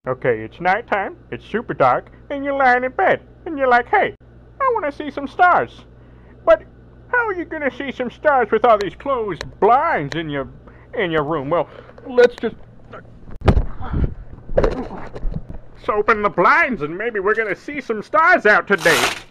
Okay, it's nighttime, it's super dark, and you're lying in bed, and you're like, hey, I want to see some stars. But how are you going to see some stars with all these closed blinds in your room? Well, let's open the blinds and maybe we're going to see some stars out today.